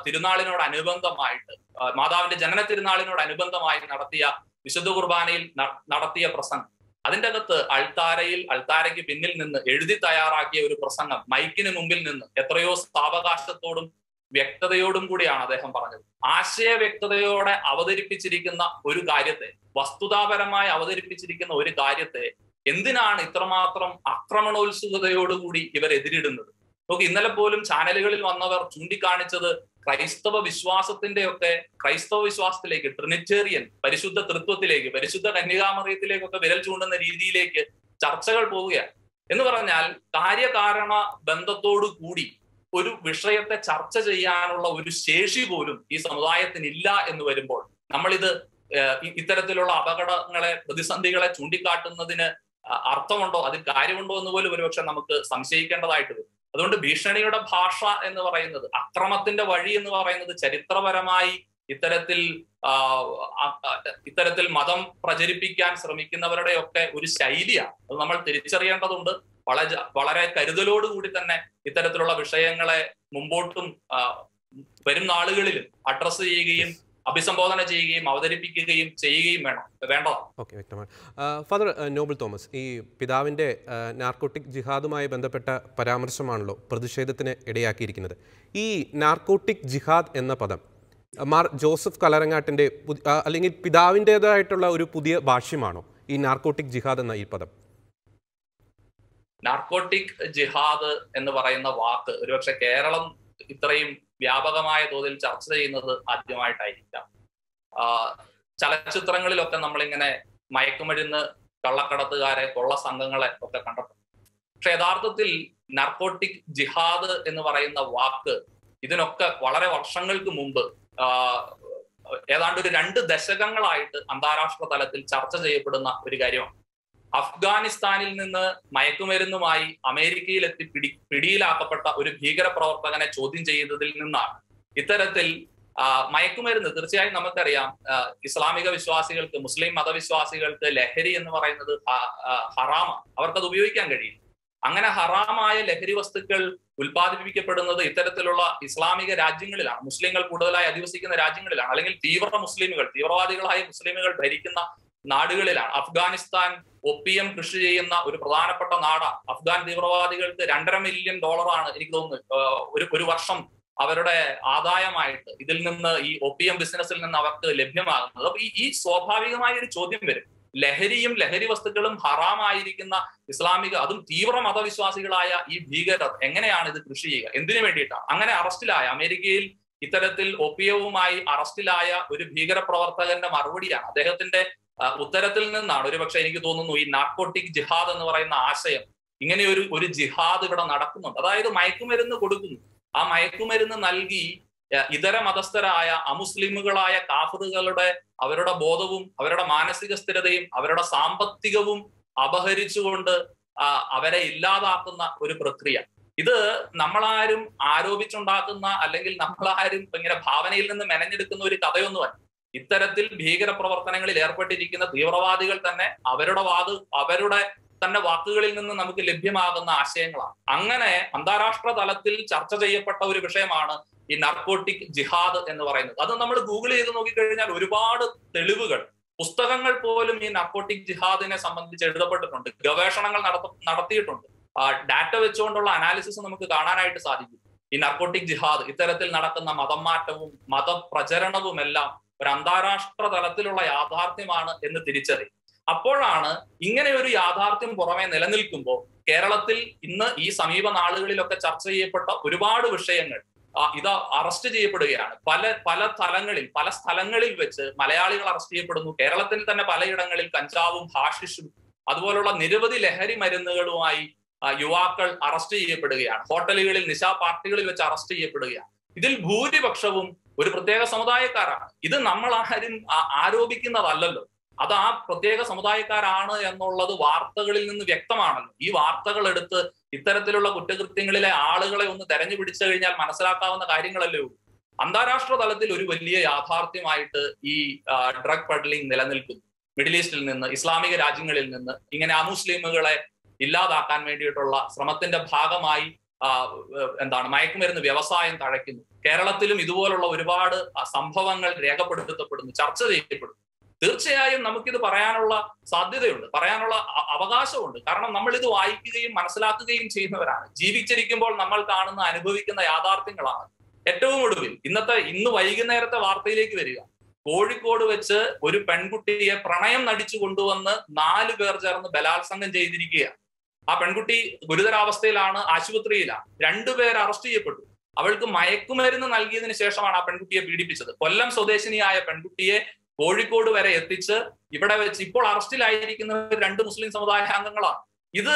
തിരുനാളിനോടനുബന്ധമായിട്ട്, മാതാവിന്റെ ജനന തിരുനാളിനോടനുബന്ധമായി നടത്തിയ വിശുദ്ധ കുർബാനയിൽ നടത്തിയ പ്രസംഗം, അതിൻ്റെ അകത്ത് അൾത്താരയിൽ അൾത്താരയ്ക്ക് പിന്നിൽ നിന്ന് എഴുതി തയ്യാറാക്കിയ ഒരു പ്രസംഗം മൈക്കിന് മുമ്പിൽ നിന്ന് എത്രയോ സാവകാശത്തോടും വ്യക്തതയോടും കൂടിയാണ് അദ്ദേഹം പറഞ്ഞത്. ആശയ വ്യക്തതയോടെ അവതരിപ്പിച്ചിരിക്കുന്ന ഒരു കാര്യത്തെ, വസ്തുതാപരമായി അവതരിപ്പിച്ചിരിക്കുന്ന ഒരു കാര്യത്തെ എന്തിനാണ് ഇത്രമാത്രം ആക്രമണോത്സുകതയോടുകൂടി ഇവർ എതിരിടുന്നത്? നോക്കി, ഇന്നലെ പോലും ചാനലുകളിൽ വന്നവർ ചൂണ്ടിക്കാണിച്ചത് ക്രൈസ്തവ വിശ്വാസത്തിന്റെയൊക്കെ ക്രൈസ്തവ വിശ്വാസത്തിലേക്ക്, ട്രിനിറ്റേറിയൻ പരിശുദ്ധ തൃത്വത്തിലേക്ക്, പരിശുദ്ധ കന്യകാമറിയത്തിലേക്കൊക്കെ വിരൽ ചൂണ്ടുന്ന രീതിയിലേക്ക് ചർച്ചകൾ പോവുകയാണ്. എന്ന് പറഞ്ഞാൽ കാര്യകാരണ ബന്ധത്തോടു കൂടി ഒരു വിഷയത്തെ ചർച്ച ചെയ്യാനുള്ള ഒരു ശേഷി പോലും ഈ സമുദായത്തിനില്ല എന്ന് വരുമ്പോൾ നമ്മളിത് ഇത്തരത്തിലുള്ള അപകടങ്ങളെ, പ്രതിസന്ധികളെ ചൂണ്ടിക്കാട്ടുന്നതിന് അർത്ഥമുണ്ടോ, അതിൽ കാര്യമുണ്ടോ എന്ന് പോലും ഒരുപക്ഷെ നമുക്ക് സംശയിക്കേണ്ടതായിട്ട് വരും. അതുകൊണ്ട് ഭീഷണിയുടെ ഭാഷ എന്ന് പറയുന്നത്, അക്രമത്തിന്റെ വഴി എന്ന് പറയുന്നത് ചരിത്രപരമായി ഇത്തരത്തിൽ ഇത്തരത്തിൽ മതം പ്രചരിപ്പിക്കാൻ ശ്രമിക്കുന്നവരുടെ ഒക്കെ ഒരു ശൈലിയാണ്. അത് നമ്മൾ തിരിച്ചറിയേണ്ടതുണ്ട്. വളരെ വളരെ കരുതലോടുകൂടി തന്നെ ഇത്തരത്തിലുള്ള വിഷയങ്ങളെ മുമ്പോട്ടും വരും നാളുകളിലും അഡ്രസ്സ് ചെയ്യുകയും അഭിസംബോധന ചെയ്യുകയും അവതരിപ്പിക്കുകയും ചെയ്യുകയും വേണം വേണ്ടതാണ്. ഓക്കെ, വ്യക്തമാണ്. ഫാദർ നോബൽ തോമസ്, ഈ പിതാവിൻ്റെ നാർക്കോട്ടിക് ജിഹാദുമായി ബന്ധപ്പെട്ട പരാമർശമാണല്ലോ പ്രതിഷേധത്തിന് ഇടയാക്കിയിരിക്കുന്നത്. ഈ നാർക്കോട്ടിക് ജിഹാദ് എന്ന പദം മാർ ജോസഫ് കലറങ്ങാട്ടിൻ്റെ അല്ലെങ്കിൽ പിതാവിൻ്റെതായിട്ടുള്ള ഒരു പുതിയ ഭാഷ്യമാണോ ഈ നാർക്കോട്ടിക് ജിഹാദ് എന്ന ഈ പദം? നാർക്കോട്ടിക് ജിഹാദ് എന്ന് പറയുന്ന വാക്ക് ഒരുപക്ഷെ കേരളം ഇത്രയും വ്യാപകമായ തോതിൽ ചർച്ച ചെയ്യുന്നത് ആദ്യമായിട്ടായിരിക്കാം. ചലച്ചിത്രങ്ങളിലൊക്കെ നമ്മളിങ്ങനെ മയക്കുമരുന്ന് കള്ളക്കടത്തുകാരെ, കൊള്ള സംഘങ്ങളെ ഒക്കെ കണ്ടിട്ടുണ്ട്. പക്ഷെ യഥാർത്ഥത്തിൽ നാർക്കോട്ടിക് ജിഹാദ് എന്ന് പറയുന്ന വാക്ക് ഇതിനൊക്കെ വളരെ വർഷങ്ങൾക്ക് മുമ്പ്, ഏതാണ്ട് ഒരു രണ്ട് ദശകങ്ങളായിട്ട് അന്താരാഷ്ട്ര തലത്തിൽ ചർച്ച ചെയ്യപ്പെടുന്ന ഒരു കാര്യമാണ്. അഫ്ഗാനിസ്ഥാനിൽ നിന്ന് മയക്കുമരുന്നുമായി അമേരിക്കയിലെത്തി പിടി പിടിയിലാക്കപ്പെട്ട ഒരു ഭീകരപ്രവർത്തകനെ ചോദ്യം ചെയ്യുന്നതിൽ നിന്നാണ് ഇത്തരത്തിൽ മയക്കുമരുന്ന്. തീർച്ചയായും നമുക്കറിയാം, ഇസ്ലാമിക വിശ്വാസികൾക്ക്, മുസ്ലിം മതവിശ്വാസികൾക്ക് ലഹരി എന്ന് പറയുന്നത് ഹറാമാണ്. അവർക്കത് ഉപയോഗിക്കാൻ കഴിയില്ല. അങ്ങനെ ഹറാമായ ലഹരി വസ്തുക്കൾ ഉൽപ്പാദിപ്പിക്കപ്പെടുന്നത് ഇത്തരത്തിലുള്ള ഇസ്ലാമിക രാജ്യങ്ങളിലാണ്, മുസ്ലിങ്ങൾ കൂടുതലായി അധിവസിക്കുന്ന രാജ്യങ്ങളിലാണ്, അല്ലെങ്കിൽ തീവ്ര മുസ്ലിമുകൾ, തീവ്രവാദികളായ മുസ്ലിമുകൾ ഭരിക്കുന്ന നാടുകളിലാണ്. അഫ്ഗാനിസ്ഥാൻ ഒപ്പിയം കൃഷി ചെയ്യുന്ന ഒരു പ്രധാനപ്പെട്ട നാടാണ്. അഫ്ഗാൻ തീവ്രവാദികൾക്ക് രണ്ടര മില്യൺ ഡോളറാണ് എനിക്ക് തോന്നുന്നു ഒരു ഒരു വർഷം അവരുടെ ആദായമായിട്ട് ഇതിൽ നിന്ന്, ഈ ഒപ്പിയം ബിസിനസ്സിൽ നിന്ന് അവർക്ക് ലഭ്യമാകുന്നത്. അപ്പൊ ഈ ഈ സ്വാഭാവികമായ ഒരു ചോദ്യം വരും. ലഹരിയും ലഹരി വസ്തുക്കളും ഹറാമായിരിക്കുന്ന ഇസ്ലാമിക, അതും തീവ്ര മതവിശ്വാസികളായ ഈ ഭീകരർ എങ്ങനെയാണ് ഇത് കൃഷി ചെയ്യുക? എന്തിനു വേണ്ടിയിട്ടാണ്? അങ്ങനെ അറസ്റ്റിലായ, അമേരിക്കയിൽ ഇത്തരത്തിൽ ഒപ്പിയവുമായി അറസ്റ്റിലായ ഒരു ഭീകര പ്രവർത്തകന്റെ മറുപടിയാണ്, അദ്ദേഹത്തിന്റെ ഉത്തരത്തിൽ നിന്നാണ് ഒരുപക്ഷെ എനിക്ക് തോന്നുന്നു ഈ നാർക്കോട്ടിക് ജിഹാദ് എന്ന് പറയുന്ന ആശയം, ഇങ്ങനെ ഒരു ഒരു ജിഹാദ് ഇവിടെ നടക്കുന്നുണ്ട്. അതായത് മയക്കുമരുന്ന് കൊടുക്കുന്നു, ആ മയക്കുമരുന്ന് നൽകി ഇതര മതസ്ഥരായ അമുസ്ലിമുകളായ കാഫിറുകളുടെ അവരുടെ ബോധവും അവരുടെ മാനസിക സ്ഥിരതയും അവരുടെ സാമ്പത്തികവും അപഹരിച്ചുകൊണ്ട് അവരെ ഇല്ലാതാക്കുന്ന ഒരു പ്രക്രിയ. ഇത് നമ്മളാരും ആരോപിച്ചുണ്ടാക്കുന്ന അല്ലെങ്കിൽ നമ്മളാരും ഇങ്ങനെ ഭാവനയിൽ നിന്ന് മെനഞ്ഞെടുക്കുന്ന ഒരു കഥയൊന്നുമല്ല. ഇത്തരത്തിൽ ഭീകര പ്രവർത്തനങ്ങളിൽ ഏർപ്പെട്ടിരിക്കുന്ന തീവ്രവാദികൾ തന്നെ അവരുടെ വാദ അവരുടെ തന്നെ വാക്കുകളിൽ നിന്ന് നമുക്ക് ലഭ്യമാകുന്ന ആശയങ്ങളാണ്. അങ്ങനെ അന്താരാഷ്ട്ര തലത്തിൽ ചർച്ച ചെയ്യപ്പെട്ട ഒരു വിഷയമാണ് ഈ നാർക്കോട്ടിക് ജിഹാദ് എന്ന് പറയുന്നത്. അത് നമ്മൾ ഗൂഗിൾ ചെയ്ത് നോക്കിക്കഴിഞ്ഞാൽ ഒരുപാട് തെളിവുകൾ, പുസ്തകങ്ങൾ പോലും ഈ നാർക്കോട്ടിക് ജിഹാദിനെ സംബന്ധിച്ച് എഴുതപ്പെട്ടിട്ടുണ്ട്, ഗവേഷണങ്ങൾ നടത്ത നടത്തിയിട്ടുണ്ട്. ഡാറ്റ വെച്ചുകൊണ്ടുള്ള അനാലിസിസ് നമുക്ക് കാണാനായിട്ട് സാധിക്കും. ഈ നാർക്കോട്ടിക് ജിഹാദ്, ഇത്തരത്തിൽ നടക്കുന്ന മതം മാറ്റവും മതപ്രചരണവും എല്ലാം ഒരു അന്താരാഷ്ട്ര തലത്തിലുള്ള യാഥാർത്ഥ്യമാണ് എന്ന് തിരിച്ചറിയും. അപ്പോഴാണ് ഇങ്ങനെ ഒരു യാഥാർത്ഥ്യം പുറമെ നിലനിൽക്കുമ്പോൾ കേരളത്തിൽ ഇന്ന് ഈ സമീപ നാളുകളിലൊക്കെ ചർച്ച ചെയ്യപ്പെട്ട ഒരുപാട് വിഷയങ്ങൾ ഇത് അറസ്റ്റ് ചെയ്യപ്പെടുകയാണ്. പല പല തലങ്ങളിൽ പല സ്ഥലങ്ങളിൽ വെച്ച് മലയാളികൾ അറസ്റ്റ് ചെയ്യപ്പെടുന്നു. കേരളത്തിൽ തന്നെ പലയിടങ്ങളിൽ കഞ്ചാവും ഹാഷിഷും അതുപോലുള്ള നിരവധി ലഹരി മരുന്നുകളുമായി യുവാക്കൾ അറസ്റ്റ് ചെയ്യപ്പെടുകയാണ്. ഹോട്ടലുകളിൽ, നിശാ പാർട്ടികളിൽ വെച്ച് അറസ്റ്റ് ചെയ്യപ്പെടുകയാണ്. ഇതിൽ ഭൂരിപക്ഷവും ഒരു പ്രത്യേക സമുദായക്കാരാണ്. ഇത് നമ്മൾ ആരും ആരോപിക്കുന്നതല്ലല്ലോ, അത് ആ പ്രത്യേക സമുദായക്കാരാണ് എന്നുള്ളത് വാർത്തകളിൽ നിന്ന് വ്യക്തമാണല്ലോ. ഈ വാർത്തകൾ എടുത്ത് ഇത്തരത്തിലുള്ള കുറ്റകൃത്യങ്ങളിലെ ആളുകളെ ഒന്ന് തെരഞ്ഞു പിടിച്ചു കഴിഞ്ഞാൽ മനസ്സിലാക്കാവുന്ന കാര്യങ്ങളല്ലേ ഉള്ളൂ. അന്താരാഷ്ട്ര തലത്തിൽ ഒരു വലിയ യാഥാർത്ഥ്യമായിട്ട് ഈ ഡ്രഗ് പെഡ്ലിംഗ് നിലനിൽക്കുന്നു. മിഡിൽ ഈസ്റ്റിൽ നിന്ന്, ഇസ്ലാമിക രാജ്യങ്ങളിൽ നിന്ന് ഇങ്ങനെ അമുസ്ലിമുകളെ ഇല്ലാതാക്കാൻ വേണ്ടിയിട്ടുള്ള ശ്രമത്തിന്റെ ഭാഗമായി എന്താണ് മയക്കുമരുന്ന് വ്യവസായം തഴയ്ക്കുന്നു. കേരളത്തിലും ഇതുപോലുള്ള ഒരുപാട് സംഭവങ്ങൾ രേഖപ്പെടുത്തപ്പെടുന്നു, ചർച്ച ചെയ്യപ്പെടുന്നു. തീർച്ചയായും നമുക്കിത് പറയാനുള്ള സാധ്യതയുണ്ട്, പറയാനുള്ള അവകാശമുണ്ട്. കാരണം നമ്മൾ ഇത് വായിക്കുകയും മനസ്സിലാക്കുകയും ചെയ്യുന്നവരാണ്. ജീവിച്ചിരിക്കുമ്പോൾ നമ്മൾ കാണുന്ന, അനുഭവിക്കുന്ന യാഥാർത്ഥ്യങ്ങളാണ്. ഏറ്റവും ഒടുവിൽ ഇന്നത്തെ ഇന്ന് വൈകുന്നേരത്തെ വാർത്തയിലേക്ക് വരിക. കോഴിക്കോട് വെച്ച് ഒരു പെൺകുട്ടിയെ പ്രണയം നടിച്ചു കൊണ്ടുവന്ന് നാലു പേർ ചേർന്ന് ബലാത്സംഗം ചെയ്തിരിക്കുകയാണ്. ആ പെൺകുട്ടി ഗുരുതരാവസ്ഥയിലാണ്, ആശുപത്രിയിലാണ്. രണ്ടുപേർ അറസ്റ്റ് ചെയ്യപ്പെട്ടു. അവൾക്ക് മയക്കുമരുന്ന് നൽകിയതിനു ശേഷമാണ് ആ പെൺകുട്ടിയെ പീഡിപ്പിച്ചത്. കൊല്ലം സ്വദേശിനിയായ പെൺകുട്ടിയെ കോഴിക്കോട് വരെ എത്തിച്ച് ഇവിടെ വെച്ച് ഇപ്പോൾ അറസ്റ്റിലായിരിക്കുന്ന രണ്ട് മുസ്ലിം സമുദായ അംഗങ്ങളാണ്. ഇത്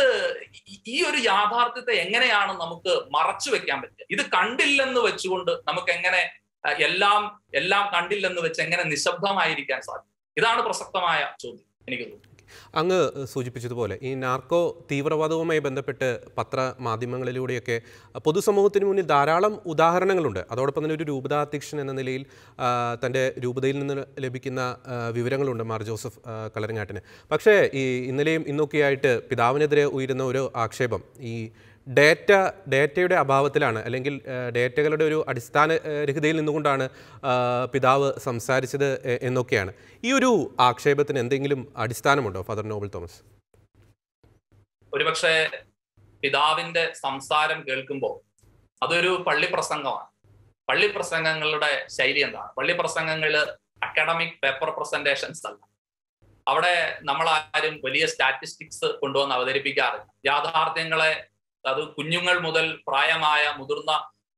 ഈ ഒരു യാഥാർത്ഥ്യത്തെ എങ്ങനെയാണ് നമുക്ക് മറച്ചു വെക്കാൻ പറ്റുക? ഇത് കണ്ടില്ലെന്ന് വെച്ചുകൊണ്ട് നമുക്ക് എങ്ങനെ എല്ലാം എല്ലാം കണ്ടില്ലെന്ന് വെച്ച് എങ്ങനെ നിശബ്ദമായിരിക്കാൻ സാധിക്കും? ഇതാണ് പ്രസക്തമായ ചോദ്യം എനിക്ക് തോന്നുന്നു. അങ്ങ് സൂചിപ്പിച്ചതുപോലെ ഈ നാർക്കോ തീവ്രവാദവുമായി ബന്ധപ്പെട്ട് പത്രമാധ്യമങ്ങളിലൂടെയൊക്കെ പൊതുസമൂഹത്തിന് മുന്നിൽ ധാരാളം ഉദാഹരണങ്ങളുണ്ട്. അതോടൊപ്പം തന്നെ ഒരു രൂപതാധ്യക്ഷൻ എന്ന നിലയിൽ തൻ്റെ രൂപതയിൽ നിന്ന് ലഭിക്കുന്ന വിവരങ്ങളുണ്ട് മാർ ജോസഫ് കളരങ്ങാട്ടിന്. പക്ഷേ ഈ ഇന്നലെയും ഇന്നൊക്കെയായിട്ട് പിതാവിനെതിരെ ഉയരുന്ന ഒരു ആക്ഷേപം ഈ ഡേറ്റ ഡേറ്റയുടെ അഭാവത്തിലാണ്, അല്ലെങ്കിൽ ഡേറ്റകളുടെ ഒരു അടിസ്ഥാന രഹിതയിൽ നിന്നുകൊണ്ടാണ് പിതാവ് സംസാരിച്ചത് എന്നൊക്കെയാണ്. ഈ ഒരു ആക്ഷേപത്തിന് എന്തെങ്കിലും അടിസ്ഥാനമുണ്ടോ ഫാദർ നോബൽ തോമസ്? ഒരുപക്ഷെ പിതാവിന്റെ സംസാരം കേൾക്കുമ്പോൾ അതൊരു പള്ളി പ്രസംഗമാണ്. പള്ളി പ്രസംഗങ്ങളുടെ ശൈലി എന്താണ്? പള്ളി പ്രസംഗങ്ങള് അക്കാഡമിക് പേപ്പർ പ്രസന്റേഷൻസ് അല്ല. അവിടെ നമ്മളാരും വലിയ സ്റ്റാറ്റിസ്റ്റിക്സ് കൊണ്ടുവന്ന് അവതരിപ്പിക്കാറില്ല. യാഥാർത്ഥ്യങ്ങളെ, അത് കുഞ്ഞുങ്ങൾ മുതൽ പ്രായമായ മുതിർന്ന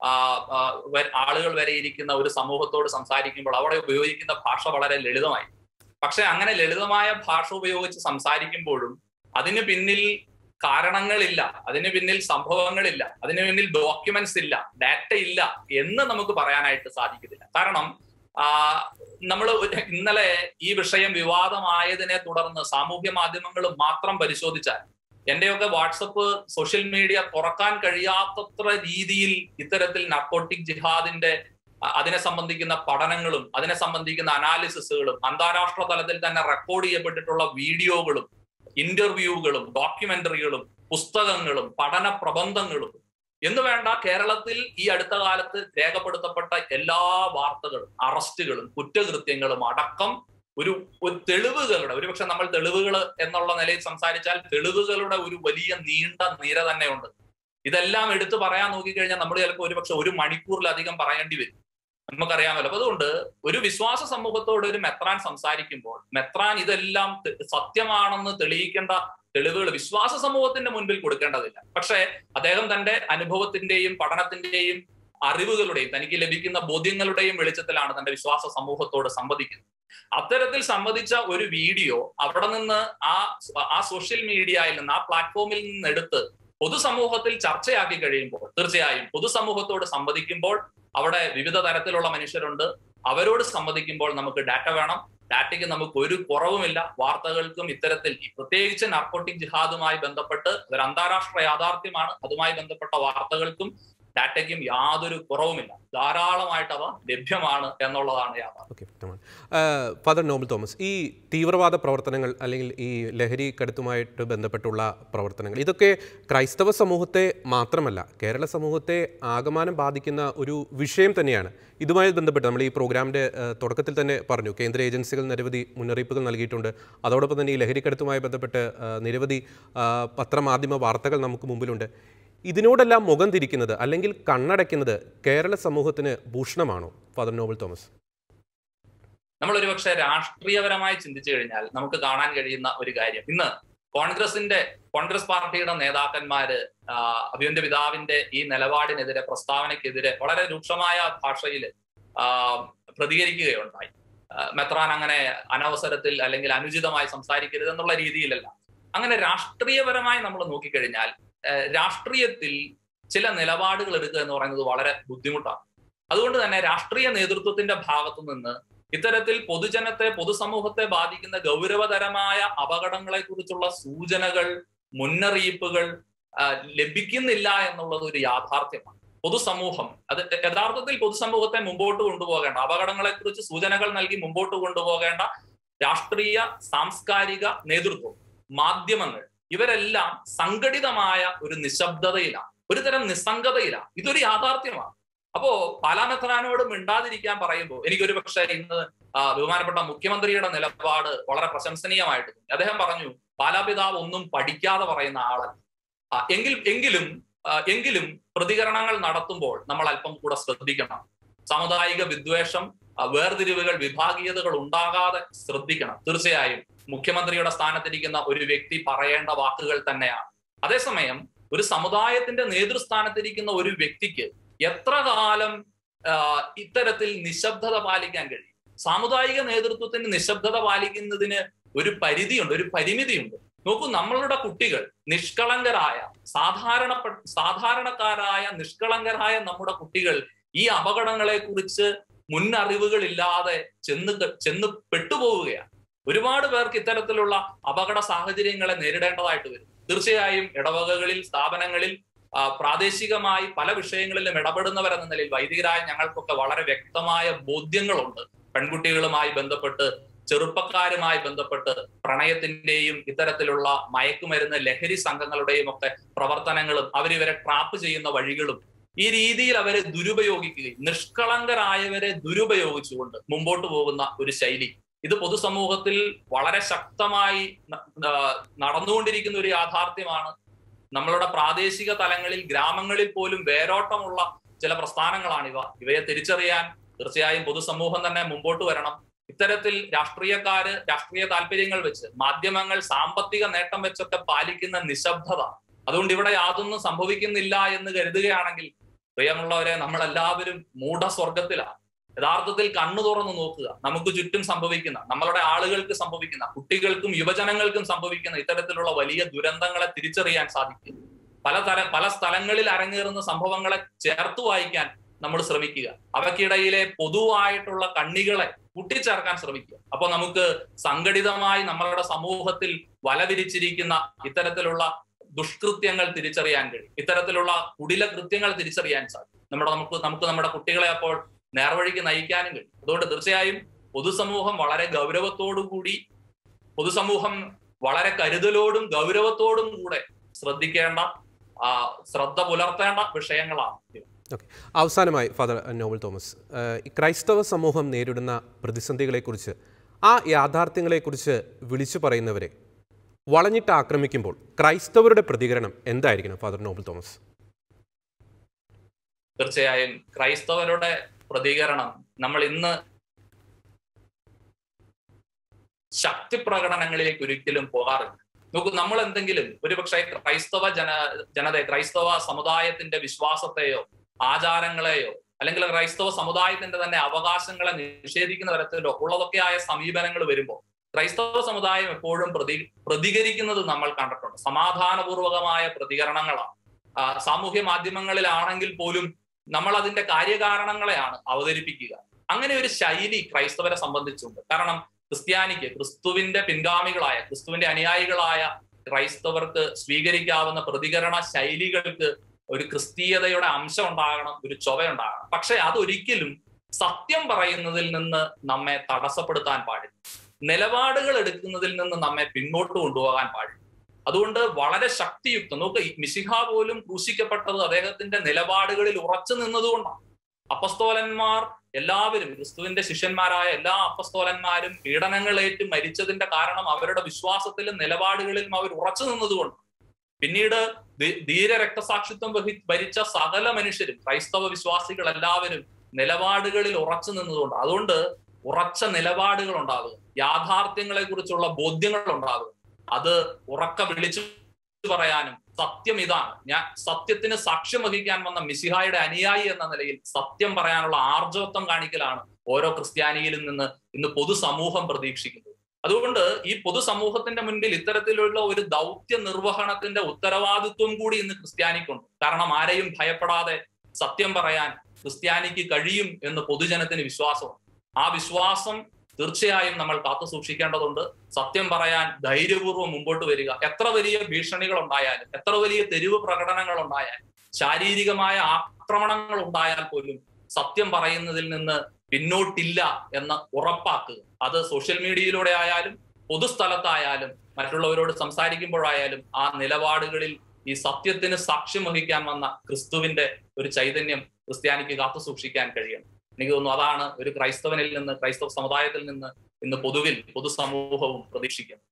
ആളുകൾ വരെ ഇരിക്കുന്ന ഒരു സമൂഹത്തോട് സംസാരിക്കുമ്പോൾ അവിടെ ഉപയോഗിക്കുന്ന ഭാഷ വളരെ ലളിതമായി. പക്ഷെ അങ്ങനെ ലളിതമായ ഭാഷ ഉപയോഗിച്ച് സംസാരിക്കുമ്പോഴും അതിന് പിന്നിൽ കാരണങ്ങളില്ല, അതിന് പിന്നിൽ സംഭവങ്ങളില്ല, അതിന് പിന്നിൽ ഡോക്യുമെന്റ്സ് ഇല്ല, ഡാറ്റ ഇല്ല എന്ന് നമുക്ക് പറയാനായിട്ട് സാധിക്കുന്നില്ല. കാരണം ആ നമ്മൾ ഇന്നലെ ഈ വിഷയം വിവാദമായതിനെ തുടർന്ന് സാമൂഹ്യ മാധ്യമങ്ങൾ മാത്രം പരിശോധിച്ചാൽ എന്റെയൊക്കെ വാട്സപ്പ്, സോഷ്യൽ മീഡിയ തുറക്കാൻ കഴിയാത്തത്ര രീതിയിൽ ഇത്തരത്തിൽ നാർക്കോട്ടിക് ജിഹാദിന്റെ അതിനെ സംബന്ധിക്കുന്ന പഠനങ്ങളും അതിനെ സംബന്ധിക്കുന്ന അനാലിസിസുകളും അന്താരാഷ്ട്ര തലത്തിൽ തന്നെ റെക്കോർഡ് ചെയ്യപ്പെട്ടിട്ടുള്ള വീഡിയോകളും ഇന്റർവ്യൂകളും ഡോക്യുമെന്ററികളും പുസ്തകങ്ങളും പഠന പ്രബന്ധങ്ങളും എന്ന് വേണ്ട കേരളത്തിൽ ഈ അടുത്ത കാലത്ത് രേഖപ്പെടുത്തപ്പെട്ട എല്ലാ വാർത്തകളും, അറസ്റ്റുകളും കുറ്റകൃത്യങ്ങളും അടക്കം ഒരു ഒരു തെളിവുകളുടെ, ഒരുപക്ഷെ നമ്മൾ തെളിവുകൾ എന്നുള്ള നിലയിൽ സംസാരിച്ചാൽ തെളിവുകളുടെ ഒരു വലിയ നീണ്ട നിര തന്നെയുണ്ട്. ഇതെല്ലാം എടുത്തു പറയാൻ നോക്കിക്കഴിഞ്ഞാൽ നമ്മൾ ചിലപ്പോൾ ഒരുപക്ഷെ ഒരു മണിക്കൂറിലധികം പറയേണ്ടി വരും. നമുക്കറിയാമല്ലോ. അപ്പൊ അതുകൊണ്ട് ഒരു വിശ്വാസ സമൂഹത്തോട് ഒരു മെത്രാൻ സംസാരിക്കുമ്പോൾ മെത്രാൻ ഇതെല്ലാം സത്യമാണെന്ന് തെളിയിക്കേണ്ട തെളിവുകൾ വിശ്വാസ സമൂഹത്തിന്റെ മുൻപിൽ കൊടുക്കേണ്ടതില്ല. പക്ഷെ അദ്ദേഹം തന്റെ അനുഭവത്തിന്റെയും പഠനത്തിന്റെയും അറിവുകളുടെയും തനിക്ക് ലഭിക്കുന്ന ബോധ്യങ്ങളുടെയും വെളിച്ചത്തിലാണ് തന്റെ വിശ്വാസ സമൂഹത്തോട് സംവദിക്കുന്നത്. അത്തരത്തിൽ സംവദിച്ച ഒരു വീഡിയോ അവിടെ നിന്ന് ആ ആ സോഷ്യൽ മീഡിയയിൽ നിന്ന്, ആ പ്ലാറ്റ്ഫോമിൽ നിന്ന് എടുത്ത് പൊതുസമൂഹത്തിൽ ചർച്ചയാക്കി കഴിയുമ്പോൾ തീർച്ചയായും പൊതുസമൂഹത്തോട് സംവദിക്കുമ്പോൾ അവിടെ വിവിധ തരത്തിലുള്ള മനുഷ്യരുണ്ട്. അവരോട് സംവദിക്കുമ്പോൾ നമുക്ക് ഡാറ്റ വേണം. ഡാറ്റയ്ക്ക് നമുക്ക് ഒരു കുറവുമില്ല. വാർത്തകൾക്കും ഇത്തരത്തിൽ പ്രത്യേകിച്ച് നാർക്കോട്ടിക് ജിഹാദുമായി ബന്ധപ്പെട്ട് ഒരു അന്താരാഷ്ട്ര യാഥാർത്ഥ്യമാണ്. അതുമായി ബന്ധപ്പെട്ട വാർത്തകൾക്കും ഡാറ്റയ്ക്കും യാതൊരു കുറവുമില്ല. ധാരാളമായിട്ട് അവ ലഭ്യമാണ് എന്നുള്ളതാണ് യാഥാർത്ഥ്യം. ഫാദർ നോബൽ തോമസ്, ഈ തീവ്രവാദ പ്രവർത്തനങ്ങൾ അല്ലെങ്കിൽ ഈ ലഹരി കടത്തുമായിട്ട് ബന്ധപ്പെട്ടുള്ള പ്രവർത്തനങ്ങൾ ഇതൊക്കെ ക്രൈസ്തവ സമൂഹത്തെ മാത്രമല്ല കേരള സമൂഹത്തെ ആകമാനം ബാധിക്കുന്ന ഒരു വിഷയം തന്നെയാണ്. ഇതുമായി ബന്ധപ്പെട്ട് നമ്മൾ ഈ പ്രോഗ്രാമിൻ്റെ തുടക്കത്തിൽ തന്നെ പറഞ്ഞു, കേന്ദ്ര ഏജൻസികൾ നിരവധി മുന്നറിയിപ്പുകൾ നൽകിയിട്ടുണ്ട്. അതോടൊപ്പം തന്നെ ഈ ലഹരിക്കടത്തുമായി ബന്ധപ്പെട്ട് നിരവധി പത്രമാധ്യമ വാർത്തകൾ നമുക്ക് മുമ്പിലുണ്ട്. ഇതിനോടെല്ലാം മുഖം തിരിക്കുന്നത് അല്ലെങ്കിൽ കണ്ണടയ്ക്കുന്നത് കേരള സമൂഹത്തിന് ഭൂഷണമാണോ ഫാദർ നോബൽ തോമസ്? നമ്മൾ ഒരുപക്ഷെ രാഷ്ട്രീയപരമായി ചിന്തിച്ചു കഴിഞ്ഞാൽ നമുക്ക് കാണാൻ കഴിയുന്ന ഒരു കാര്യം, ഇന്ന് കോൺഗ്രസിന്റെ കോൺഗ്രസ് പാർട്ടിയുടെ നേതാക്കന്മാര് അഭിമന്യ പിതാവിന്റെ ഈ നിലപാടിനെതിരെ, പ്രസ്താവനയ്ക്കെതിരെ വളരെ രൂക്ഷമായ ഭാഷയിൽ പ്രതികരിക്കുകയുണ്ടായി. മെത്രാൻ അങ്ങനെ അനവസരത്തിൽ അല്ലെങ്കിൽ അനുചിതമായി സംസാരിക്കരുത് എന്നുള്ള രീതിയിലല്ല. അങ്ങനെ രാഷ്ട്രീയപരമായി നമ്മൾ നോക്കിക്കഴിഞ്ഞാൽ രാഷ്ട്രീയത്തിൽ ചില നിലപാടുകൾ എടുക്കുക എന്ന് പറയുന്നത് വളരെ ബുദ്ധിമുട്ടാണ്. അതുകൊണ്ട് തന്നെ രാഷ്ട്രീയ നേതൃത്വത്തിന്റെ ഭാഗത്തു നിന്ന് ഇത്തരത്തിൽ പൊതുജനത്തെ, പൊതുസമൂഹത്തെ ബാധിക്കുന്ന ഗൗരവതരമായ അപകടങ്ങളെ കുറിച്ചുള്ള സൂചനകൾ, മുന്നറിയിപ്പുകൾ ലഭിക്കുന്നില്ല എന്നുള്ളത് ഒരു യാഥാർത്ഥ്യമാണ്. പൊതുസമൂഹം അത് യഥാർത്ഥത്തിൽ പൊതുസമൂഹത്തെ മുമ്പോട്ട് കൊണ്ടുപോകേണ്ട, അപകടങ്ങളെ കുറിച്ച് സൂചനകൾ നൽകി മുമ്പോട്ട് കൊണ്ടുപോകേണ്ട രാഷ്ട്രീയ, സാംസ്കാരിക നേതൃത്വം, മാധ്യമങ്ങൾ, ഇവരെല്ലാം സംഘടിതമായ ഒരു നിശബ്ദതയിലാണ്, ഒരു തരം നിസ്സംഗതയിലാണ്. ഇതൊരു യാഥാർത്ഥ്യമാണ്. അപ്പോ പാലാമെത്രാനോട് മിണ്ടാതിരിക്കാൻ പറയുമ്പോൾ എനിക്കൊരു പക്ഷേ ഇന്ന് ബഹുമാനപ്പെട്ട മുഖ്യമന്ത്രിയുടെ നിലപാട് വളരെ പ്രശംസനീയമായിട്ട് തോന്നി. അദ്ദേഹം പറഞ്ഞു, പാലാപിതാവ് ഒന്നും പഠിക്കാതെ പറയുന്ന ആളല്ല. എങ്കിൽ എങ്കിലും എങ്കിലും പ്രതികരണങ്ങൾ നടത്തുമ്പോൾ നമ്മൾ അല്പം കൂടെ ശ്രദ്ധിക്കണം. സാമുദായിക വിദ്വേഷം, വേർതിരിവുകൾ, വിഭാഗീയതകൾ ഉണ്ടാകാതെ ശ്രദ്ധിക്കണം. തീർച്ചയായും മുഖ്യമന്ത്രിയുടെ സ്ഥാനത്തിരിക്കുന്ന ഒരു വ്യക്തി പറയേണ്ട വാക്കുകൾ തന്നെയാണ്. അതേസമയം ഒരു സമുദായത്തിന്റെ നേതൃസ്ഥാനത്തിരിക്കുന്ന ഒരു വ്യക്തിക്ക് എത്ര കാലം ഇത്തരത്തിൽ നിശബ്ദത പാലിക്കാൻ കഴിയും? സാമുദായിക നേതൃത്വത്തിന് നിശബ്ദത പാലിക്കുന്നതിന് ഒരു പരിധിയുണ്ട്, ഒരു പരിമിതിയുണ്ട്. നോക്കൂ, നമ്മളുടെ കുട്ടികൾ നിഷ്കളങ്കരായ, സാധാരണ സാധാരണക്കാരായ നിഷ്കളങ്കരായ നമ്മുടെ കുട്ടികൾ ഈ അപകടങ്ങളെ കുറിച്ച് മുന്നറിവുകളില്ലാതെ ചെന്ന് ചെന്ന് പെട്ടുപോവുകയാണ്. ഒരുപാട് പേർക്ക് ഇത്തരത്തിലുള്ള അപകട സാഹചര്യങ്ങളെ നേരിടേണ്ടതായിട്ട് വരും. തീർച്ചയായും ഇടവകകളിൽ, സ്ഥാപനങ്ങളിൽ പ്രാദേശികമായി പല വിഷയങ്ങളിലും ഇടപെടുന്നവരെന്ന നിലയിൽ വൈദികരായ ഞങ്ങൾക്കൊക്കെ വളരെ വ്യക്തമായ ബോധ്യങ്ങളുണ്ട്. പെൺകുട്ടികളുമായി ബന്ധപ്പെട്ട്, ചെറുപ്പക്കാരുമായി ബന്ധപ്പെട്ട്, പ്രണയത്തിന്റെയും ഇത്തരത്തിലുള്ള മയക്കുമരുന്ന് ലഹരി സംഘങ്ങളുടെയും ഒക്കെ പ്രവർത്തനങ്ങളും അവരിവരെ ട്രാപ്പ് ചെയ്യുന്ന വഴികളും ഈ രീതിയിൽ അവരെ ദുരുപയോഗിക്കുകയും നിഷ്കളങ്കരായവരെ ദുരുപയോഗിച്ചുകൊണ്ട് മുമ്പോട്ട് പോകുന്ന ഒരു ശൈലി, ഇത് പൊതുസമൂഹത്തിൽ വളരെ ശക്തമായി നടന്നുകൊണ്ടിരിക്കുന്ന ഒരു യാഥാർത്ഥ്യമാണ്. നമ്മളുടെ പ്രാദേശിക തലങ്ങളിൽ, ഗ്രാമങ്ങളിൽ പോലും വേരോട്ടമുള്ള ചില പ്രസ്ഥാനങ്ങളാണിവ. ഇവയെ തിരിച്ചറിയാൻ തീർച്ചയായും പൊതുസമൂഹം തന്നെ മുമ്പോട്ട് വരണം. ഇത്തരത്തിൽ രാഷ്ട്രീയക്കാര് രാഷ്ട്രീയ താല്പര്യങ്ങൾ വെച്ച്, മാധ്യമങ്ങൾ സാമ്പത്തിക നേട്ടം വെച്ചൊക്കെ പാലിക്കുന്ന നിശബ്ദത, അതുകൊണ്ട് ഇവിടെ യാതൊന്നും സംഭവിക്കുന്നില്ല എന്ന് കരുതുകയാണെങ്കിൽ പ്രിയമുള്ളവരെ, നമ്മളെല്ലാവരും മൂഢസ്വർഗത്തിലാണ്. യഥാർത്ഥത്തിൽ കണ്ണു തുറന്നു നോക്കുക, നമുക്ക് ചുറ്റും സംഭവിക്കുന്ന, നമ്മളുടെ ആളുകൾക്ക് സംഭവിക്കുന്ന, കുട്ടികൾക്കും യുവജനങ്ങൾക്കും സംഭവിക്കുന്ന ഇത്തരത്തിലുള്ള വലിയ ദുരന്തങ്ങളെ തിരിച്ചറിയാൻ സാധിക്കും. പല തര പല സ്ഥലങ്ങളിൽ അരങ്ങേറുന്ന സംഭവങ്ങളെ ചേർത്ത് വായിക്കാൻ നമ്മൾ ശ്രമിക്കുക. അവയ്ക്കിടയിലെ പൊതുവായിട്ടുള്ള കണ്ണികളെ കൂട്ടിച്ചേർക്കാൻ ശ്രമിക്കുക. അപ്പൊ നമുക്ക് സംഘടിതമായി നമ്മളുടെ സമൂഹത്തിൽ വലവിരിച്ചിരിക്കുന്ന ഇത്തരത്തിലുള്ള ദുഷ്കൃത്യങ്ങൾ തിരിച്ചറിയാൻ കഴിയും. ഇത്തരത്തിലുള്ള കുടില കൃത്യങ്ങൾ തിരിച്ചറിയാൻ സാധിക്കും. നമ്മുടെ നമുക്ക് നമുക്ക് നമ്മുടെ കുട്ടികളെ അപ്പോൾ നേർവഴിക്ക് നയിക്കാനും കഴിയും. അതുകൊണ്ട് തീർച്ചയായും പൊതുസമൂഹം വളരെ ഗൗരവത്തോടുകൂടി, പൊതുസമൂഹം വളരെ കരുതലോടും ഗൗരവത്തോടും കൂടെ ശ്രദ്ധിക്കേണ്ട, ശ്രദ്ധ പുലർത്തേണ്ട വിഷയങ്ങളാണ്. ഓക്കെ, അവസാനമായി ഫാദർ നോബൽ തോമസ്, ക്രൈസ്തവ സമൂഹം നേരിടുന്ന പ്രതിസന്ധികളെക്കുറിച്ച്, ആ യാഥാർത്ഥ്യങ്ങളെക്കുറിച്ച് വിളിച്ചു പറയുന്നവരെ വളഞ്ഞിട്ട് ആക്രമിക്കുമ്പോൾ ക്രൈസ്തവരുടെ പ്രതികരണം എന്തായിരിക്കണം ഫാദർ നോബൽ തോമസ്? തീർച്ചയായും ക്രൈസ്തവരുടെ പ്രതികരണം, നമ്മൾ ഇന്ന് ശക്തി പ്രകടനങ്ങളിലേക്ക് ഒരിക്കലും പോകാറില്ല. നോക്കൂ, നമ്മൾ എന്തെങ്കിലും ഒരുപക്ഷെ ക്രൈസ്തവ ജന ജനത ക്രൈസ്തവ സമുദായത്തിന്റെ വിശ്വാസത്തെയോ ആചാരങ്ങളെയോ അല്ലെങ്കിൽ ക്രൈസ്തവ സമുദായത്തിന്റെ തന്നെ അവകാശങ്ങളെ നിഷേധിക്കുന്ന തരത്തിലോ ഉള്ളതൊക്കെയായ സമീപനങ്ങൾ വരുമ്പോൾ ക്രൈസ്തവ സമുദായം എപ്പോഴും പ്രതി പ്രതികരിക്കുന്നത് നമ്മൾ കണ്ടിട്ടുണ്ട്. സമാധാനപൂർവകമായ പ്രതികരണങ്ങളാണ്. സാമൂഹ്യ മാധ്യമങ്ങളിലാണെങ്കിൽ പോലും നമ്മൾ അതിന്റെ കാര്യകാരണങ്ങളെയാണ് അവതരിപ്പിക്കുക. അങ്ങനെ ഒരു ശൈലി ക്രൈസ്തവരെ സംബന്ധിച്ചുണ്ട്. കാരണം ക്രിസ്ത്യാനിക്ക്, ക്രിസ്തുവിന്റെ പിൻഗാമികളായ, ക്രിസ്തുവിന്റെ അനുയായികളായ ക്രൈസ്തവർക്ക് സ്വീകരിക്കാവുന്ന പ്രതികരണ ശൈലികൾക്ക് ഒരു ക്രിസ്തീയതയുടെ അംശം ഉണ്ടാകണം, ഒരു ചൊവയുണ്ടാകണം. പക്ഷെ അതൊരിക്കലും സത്യം പറയുന്നതിൽ നിന്ന് നമ്മെ തടസ്സപ്പെടുത്താൻ പാടില്ല, നിലപാടുകൾ എടുക്കുന്നതിൽ നിന്ന് നമ്മെ പിന്നോട്ട് കൊണ്ടുപോകാൻ പാടില്ല. അതുകൊണ്ട് വളരെ ശക്തിയുക്തം, നോക്ക്, മിശിഹ പോലും ക്രൂശിക്കപ്പെട്ടത് അദ്ദേഹത്തിന്റെ നിലപാടുകളിൽ ഉറച്ചു നിന്നതുകൊണ്ടാണ്. അപ്പസ്തോലന്മാർ എല്ലാവരും, ക്രിസ്തുവിന്റെ ശിഷ്യന്മാരായ എല്ലാ അപ്പസ്തോലന്മാരും പീഡനങ്ങളേറ്റ് മരിച്ചതിന്റെ കാരണം അവരുടെ വിശ്വാസത്തിലും നിലപാടുകളിലും അവർ ഉറച്ചു നിന്നതുകൊണ്ട്. പിന്നീട് ധീര രക്തസാക്ഷിത്വം വഹി ഭരിച്ച സകല മനുഷ്യരും, ക്രൈസ്തവ വിശ്വാസികൾ എല്ലാവരും നിലപാടുകളിൽ ഉറച്ചു നിന്നതുകൊണ്ട്. അതുകൊണ്ട് ഉറച്ച നിലപാടുകൾ ഉണ്ടാകുക, യാഥാർത്ഥ്യങ്ങളെ കുറിച്ചുള്ള ബോധ്യങ്ങൾ ഉണ്ടാകുക, അത് ഉറക്ക വിളിച്ചു പറയാനും, സത്യം ഇതാണ്, ഞാൻ സത്യത്തിന് സാക്ഷ്യം വഹിക്കാൻ വന്ന മിശിഹായുടെ അനുയായി എന്ന നിലയിൽ സത്യം പറയാനുള്ള ആർജവത്വം കാണിക്കലാണ് ഓരോ ക്രിസ്ത്യാനിയിലും നിന്ന് ഇന്ന് പൊതുസമൂഹം പ്രതീക്ഷിക്കുന്നത്. അതുകൊണ്ട് ഈ പൊതുസമൂഹത്തിന്റെ മുൻപിൽ ഇത്തരത്തിലുള്ള ഒരു ദൗത്യ നിർവഹണത്തിന്റെ ഉത്തരവാദിത്വം കൂടി ഇന്ന് ക്രിസ്ത്യാനിക്കുണ്ട്. കാരണം ആരെയും ഭയപ്പെടാതെ സത്യം പറയാൻ ക്രിസ്ത്യാനിക്ക് കഴിയും എന്ന് പൊതുജനത്തിന് വിശ്വാസമുണ്ട്. ആ വിശ്വാസം തീർച്ചയായും നമ്മൾ കാത്തു സൂക്ഷിക്കേണ്ടതുണ്ട്. സത്യം പറയാൻ ധൈര്യപൂർവ്വം മുമ്പോട്ട് വരിക. എത്ര വലിയ ഭീഷണികൾ ഉണ്ടായാലും, എത്ര വലിയ തെരുവ് പ്രകടനങ്ങൾ ഉണ്ടായാലും, ശാരീരികമായ ആക്രമണങ്ങൾ ഉണ്ടായാൽ പോലും സത്യം പറയുന്നതിൽ നിന്ന് പിന്നോട്ടില്ല എന്ന് ഉറപ്പാക്കുക. അത് സോഷ്യൽ മീഡിയയിലൂടെ ആയാലും പൊതുസ്ഥലത്തായാലും മറ്റുള്ളവരോട് സംസാരിക്കുമ്പോഴായാലും ആ നിലപാടുകളിൽ ഈ സത്യത്തിന് സാക്ഷ്യം വഹിക്കാൻ വന്ന ക്രിസ്തുവിന്റെ ഒരു ചൈതന്യം ക്രിസ്ത്യാനിക്ക് കാത്തു സൂക്ഷിക്കാൻ കഴിയണം. എനിക്ക് തോന്നുന്നു അതാണ് ഒരു ക്രൈസ്തവനിൽ നിന്ന്, ക്രൈസ്തവ സമുദായത്തിൽ നിന്ന് ഇന്ന് പൊതുവിൽ പൊതുസമൂഹവും പ്രതീക്ഷിക്കുന്നത്.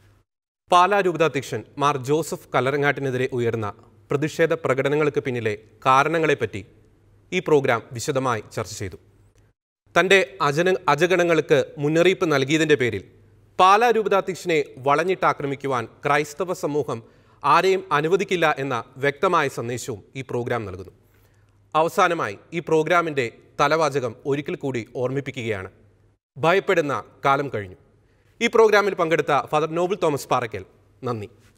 പാലാ രൂപതാധ്യക്ഷൻ മാർ ജോസഫ് കല്ലറങ്ങാട്ടിനെതിരെ ഉയർന്ന പ്രതിഷേധ പ്രകടനങ്ങൾക്ക് പിന്നിലെ കാരണങ്ങളെപ്പറ്റി ഈ പ്രോഗ്രാം വിശദമായി ചർച്ച ചെയ്തു. തൻ്റെ അജന അജഗണങ്ങൾക്ക് മുന്നറിയിപ്പ് നൽകിയതിൻ്റെ പേരിൽ പാലാ രൂപതാധ്യക്ഷനെ വളഞ്ഞിട്ടാക്രമിക്കുവാൻ ക്രൈസ്തവ സമൂഹം ആരെയും അനുവദിക്കില്ല എന്ന വ്യക്തമായ സന്ദേശവും ഈ പ്രോഗ്രാം നൽകുന്നു. അവസാനമായി ഈ പ്രോഗ്രാമിൻ്റെ തലവാചകം ഒരിക്കൽ കൂടി ഓർമ്മിപ്പിക്കുകയാണ്: ഭയപ്പെടുന്ന കാലം കഴിഞ്ഞു. ഈ പ്രോഗ്രാമിൽ പങ്കെടുത്ത ഫാദർ നോബിൾ തോമസ് പാറയ്ക്കൽ, നന്ദി.